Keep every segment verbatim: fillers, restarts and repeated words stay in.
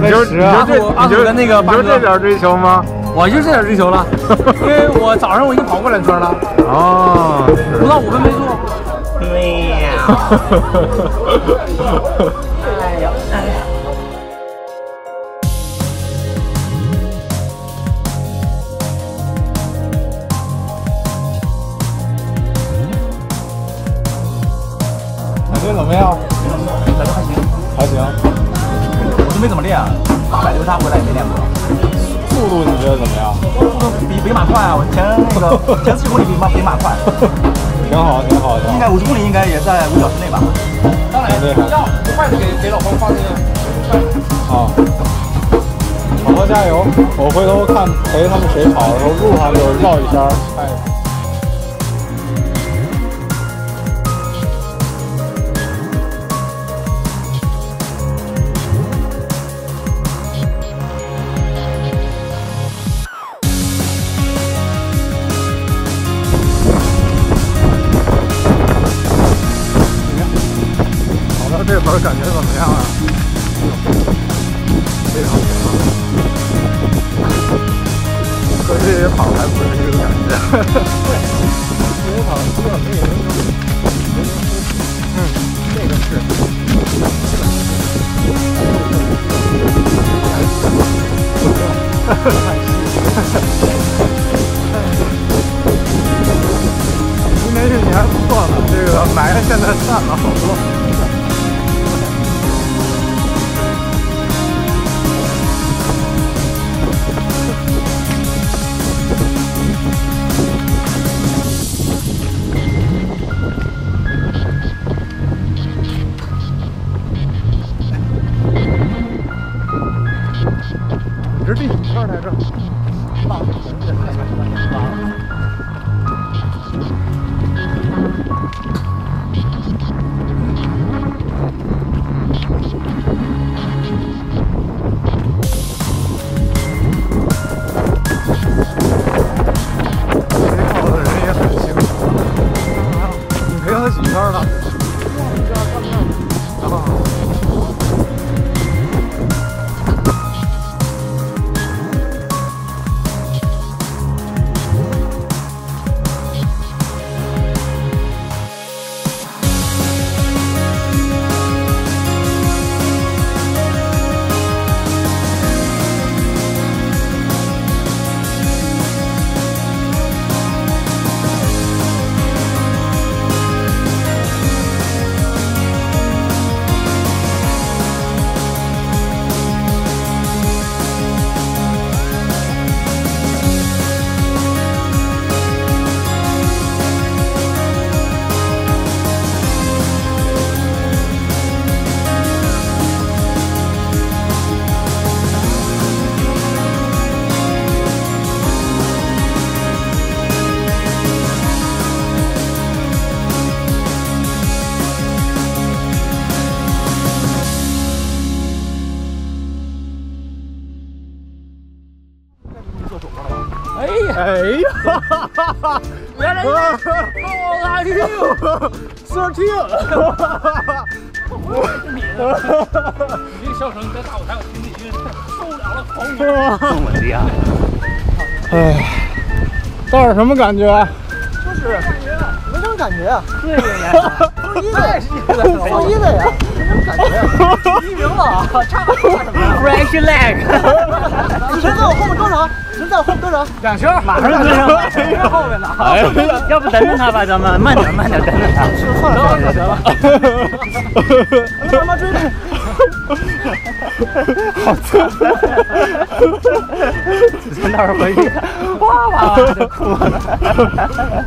你就你就这阿土跟那个你就这点追求吗？ 我就这点追求了，因为我早上我已经跑过两圈了。 哦， 不到五分没做。喵。哎呀，哎呀。 感觉怎么样？ 感觉还行， 还行。 我都没怎么练，八百六叉回来也没练过。 速度你觉得怎么样？ 速度比北马快啊！我前那个前四十公里比马北马快。 挺好，挺好的。 应该五十公里应该也在五小时内吧？当然，要快的给给老黄放那个。 好，好好加油！我回头看陪他们谁跑的时候，路上就绕一圈看一看。这会儿感觉怎么样啊？非常爽。和越野跑还不是这个感觉。对，越野跑基本没有人能。嗯，这个是。今天运气还不错呢，这个霾现在散了好多。你这第几圈来着？浪人也太快了。几圈了？哎呀！哎呀！原来是哎呦 ，thirteen！ 我是你的，你这个笑声在大舞台我听着已经受不了了，狂舞！我的呀！哎，到底什么感觉？就是没什么感觉啊。对呀，负一的，负一的呀，没什么感觉。第一名了，差不多什么呀 ？Fresh leg。你先在我后面多少？能在我后面多少？两圈，马上跟上，谁在后面呢？哎，要不等等他吧，咱们慢点，慢点，等等他。算了，算了，得了。他妈追的，好惨！子晨到时候回去看，哇哇哇就哭了。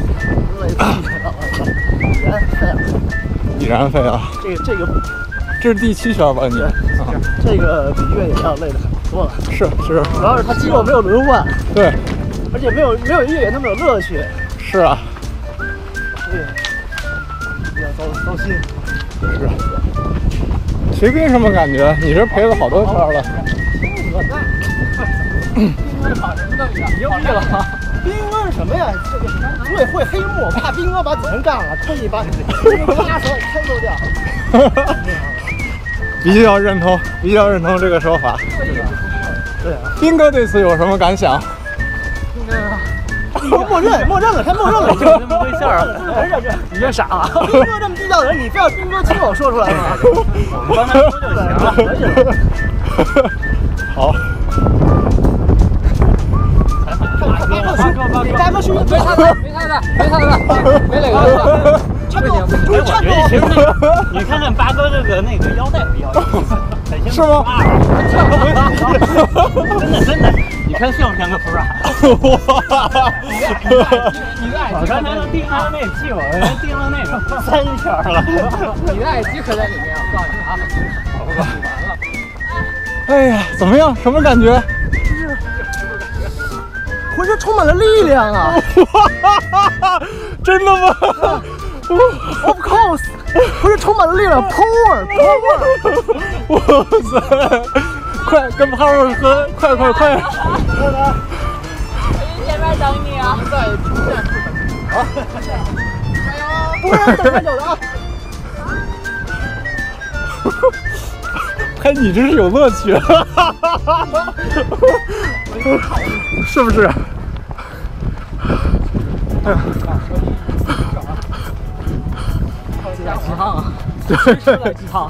已然废了。这个这个，这是第七圈吧？你这个比越野要累的很多了。是是，主要是它肌肉没有轮换。对，而且没有没有越野那么有乐趣。是啊。对，比较糟糟心。是。谁跟什么感觉？你这陪了好多圈了。我在。跑什么东西啊？牛逼了！斌哥是什么呀？这个组委会黑幕，怕斌哥把子晨干了，特意把你啪手给开漏掉。 比较认同，比较认同这个说法。 对啊， 斌哥对此有什么感想？ 默认，默认了，先默认了，就这么回事儿。你这傻啊！斌哥这么地道的人，你非要斌哥亲口说出来吗？我们帮他说就行了。 好。 给大哥说， 没他的，没他的，没他的，没哪个。 差不多，就是差不多。 你看看八哥这个那个腰带比较有意思，很像。 是吗？ 真的真的，你看像不像个 bra？ 你的耳机刚才都钉上那个屁股，人钉了那个三圈了。你的耳机可在里面，我告诉你啊。好吧，完了。 哎呀，怎么样？什么感觉？ 浑身充满了力量啊！ 真的吗 ？Of course， 浑身充满了力量 ，power，power！ 哇塞，快跟 power 喝，快快快！ 我在前面等你啊！ 好，加油！不会让你等太久的啊！ 拍你真是有乐趣，是不是？ 鸡汤啊！ 对， 鸡汤。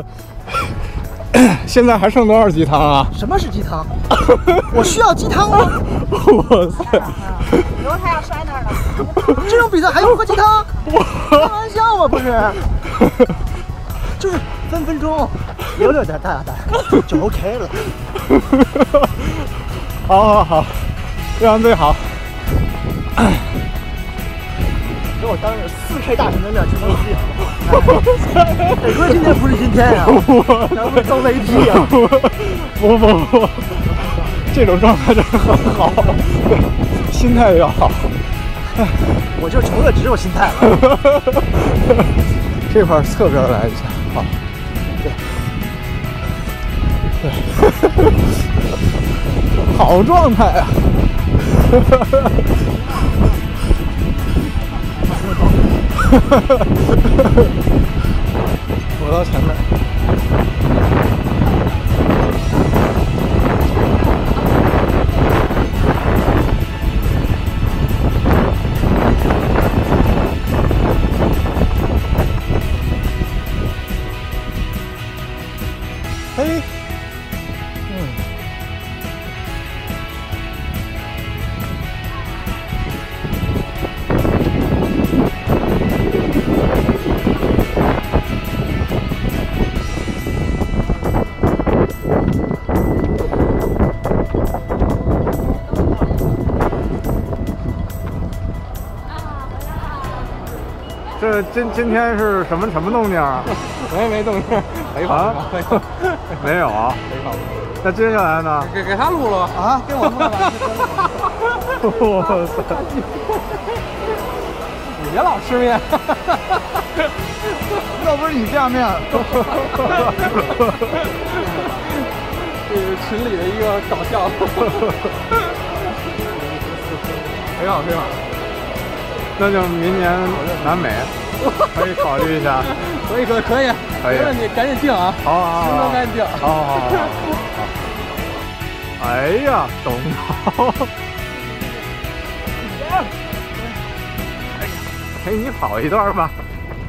现在还剩多少鸡汤啊？ 什么是鸡汤？我需要鸡汤吗？ 哇塞！ 一会儿他要摔那儿了。 这种比赛还用喝鸡汤？开玩笑吗？不是，就是分分钟溜溜达达的就 OK 了。 好好好，这样最好。 给我当着四 K 大神的面去摸鸡，得亏今天不是今天呀，咱们遭雷劈啊！ 不不不，这种状态真的很好，心态要好。 我就穷的只有心态了。 这块侧边来一下，好，对，对，好状态啊！我到前面。嘿，嗯。这今今天是什么什么动静啊？ 没没动静，没跑，没跑， 没有啊， 没跑。 那接下来呢？ 给给他录了啊，给我录了。 哇塞！ 你别老吃面， 要不是你下面。 这是群里的一个搞笑。 挺好挺好。那就明年南美可以考虑一下。 可以可以可以， 可以。 没问题，赶紧定啊！ 好好好， 行动赶紧定。 好好好好。哎呀，懂了。陪你跑一段吧。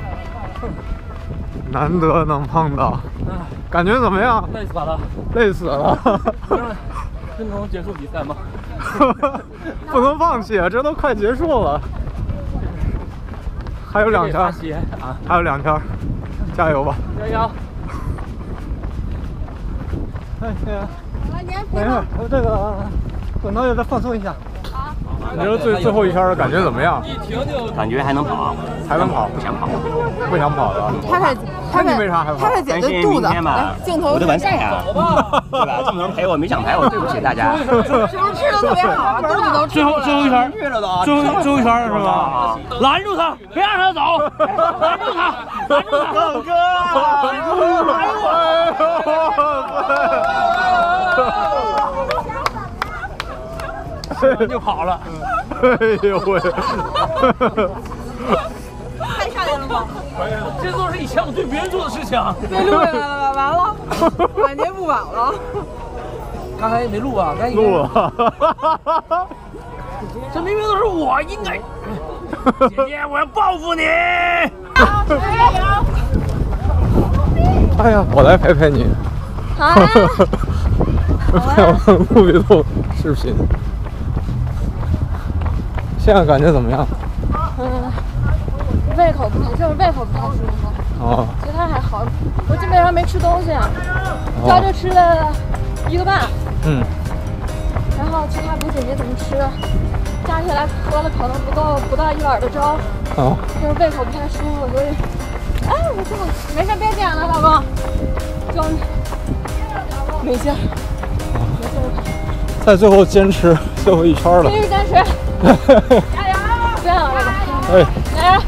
难得能碰到，感觉怎么样？ 累死了， 累死了。 真能结束比赛吗？ 不能放弃啊！这都快结束了。还有两圈啊，还有两圈，加油吧！ 加油！ 哎呀，没事，我这个滚头也再放松一下。 你说最最后一圈的感觉怎么样？ 感觉还能跑， 还能跑， 不想跑， 不想跑了。 拍拍， 那你为啥害怕？ 拍拍姐的肚子。镜头我的完赛啊，对吧？这么多人陪我，没想陪我，对不起大家。 是不是吃的特别好啊？肚子都最后最后一圈，最后最后一圈是吧？拦住他，别让他走！拦住他，拦住他！ 狗哥，拦住我！ 就跑了。 哎呦喂！ 太吓人了吗？ 这都是以前我对别人做的事情。 被录下来了，完了，晚节不保了。 刚才也没录啊，刚才录了。 这明明都是我应该。姐姐，我要报复你！ 哎呀，我来陪陪你。 好啊。 录一录视频。现在感觉怎么样？ 嗯，胃口不好，就是胃口不太舒服。 哦。 其他还好，我基本上没吃东西，主要就吃了一个半。 嗯。 然后其他补品没怎么吃，加起来喝了可能不够不到一碗的粥。 哦。 就是胃口不太舒服，所以，哎，我这没事，别剪了，老公，就没劲儿，没劲儿。 在最后坚持最后一圈了。 继续坚持。加油！这样，老公。 哎。 来。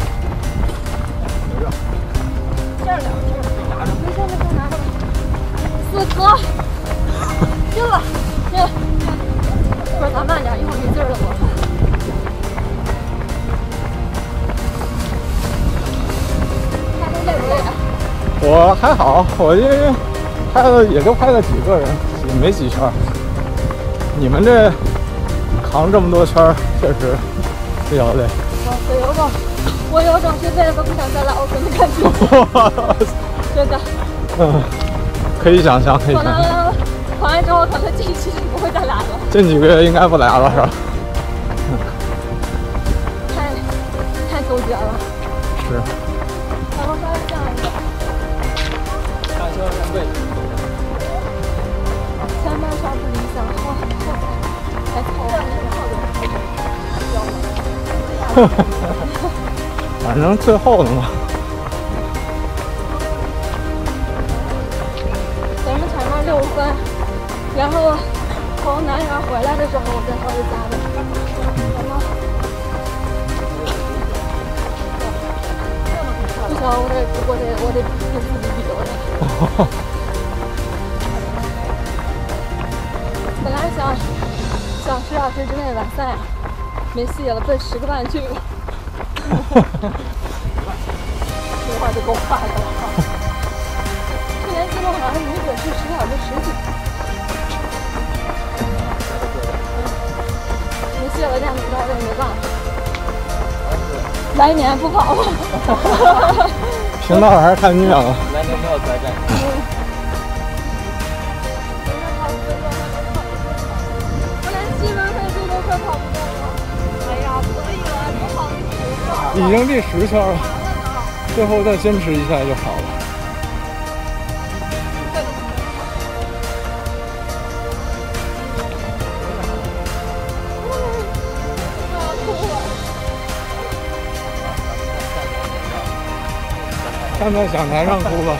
这儿两只，没事没事，拿着吧。四颗，进了，进了。不是，咱慢点，一会儿没劲儿了我。看他累不累啊？ 我还好，我因为拍了也就拍了几个人，也没几圈。你们这扛这么多圈，确实比较累。 我有种，我有种这辈子都不想再来奥森的感觉。真的。 嗯，可以想象，可以想象。 跑完跑完之后，可能近期就不会再来了。 近几个月应该不来了，是吧？ 太太纠结了。 是。 然后稍微这样一点。 大车上背。 前面稍不理想，后后还凑合一点。 反正最后的嘛。 咱们前面六分，然后从南园回来的时候，我再稍微加的。不行，我得我得我得跟自己比我得。本来想想十小时之内完赛，没戏了，奔十个半去了。这话就够快的了。去年记录好像女子是十小时十几。没戏了，这样子不知道这没办法。来年不跑了。 平道还是太虐了。 来年没有再战。 我连七分配速都快跑不动了。哎呀，可以了，多跑一十个。 已经第十圈了，最后再坚持一下就好了。站在讲台上哭吧。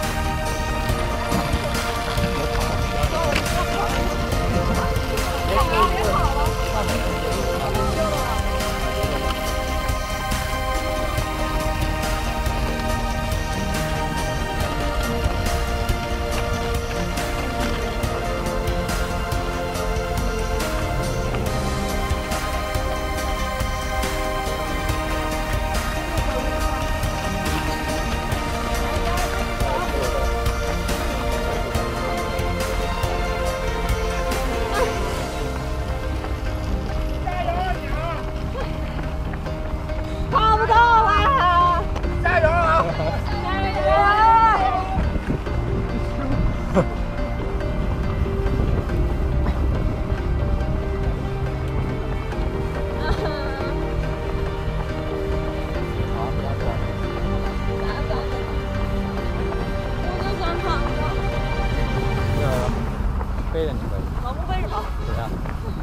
背着你可以。 老公背着跑。 这样。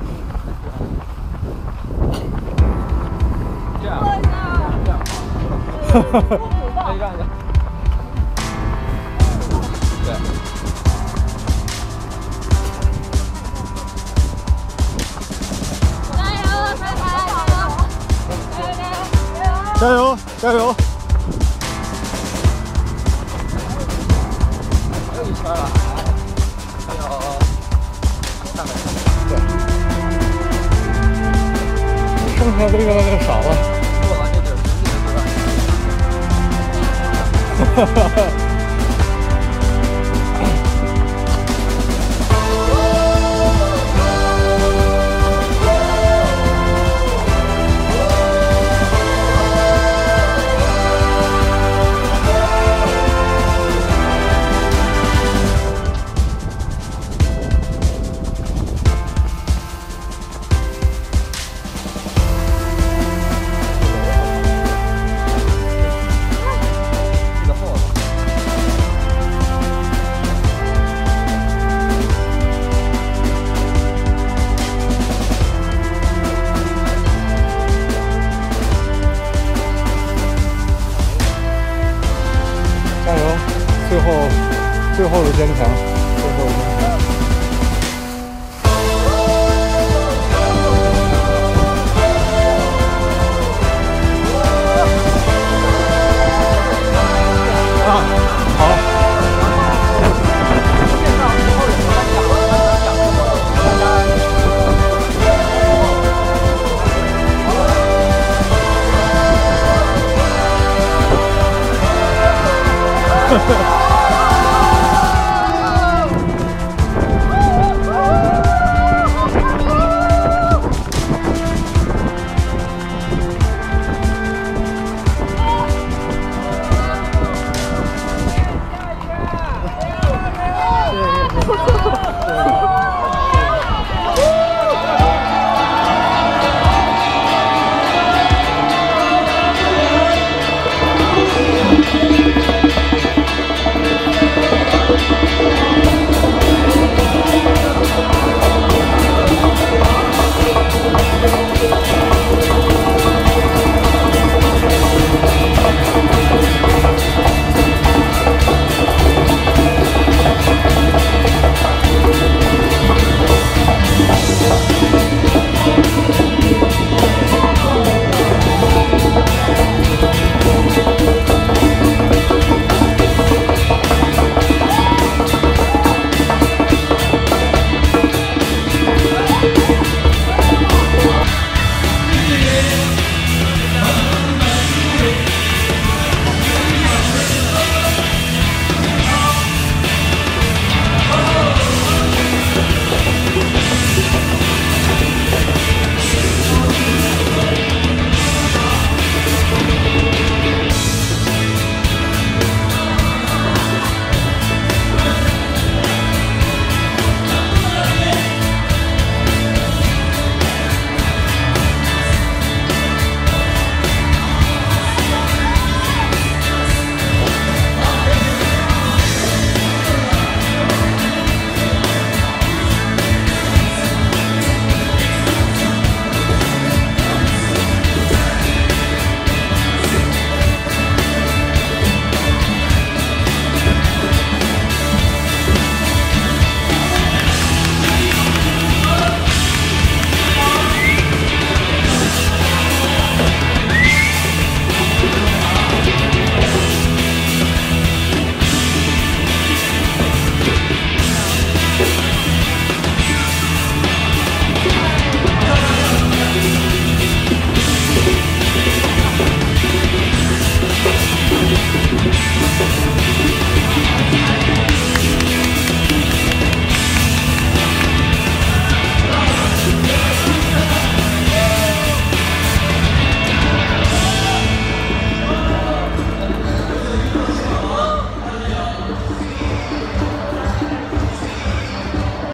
这样。这样。可以让一下。对。 加油！加油！ 还有一圈了。 剩下的越来越少了。 过完这点，直接就让你。 加油！最后，最后的坚强，最后的坚强。啊，好。哈哈。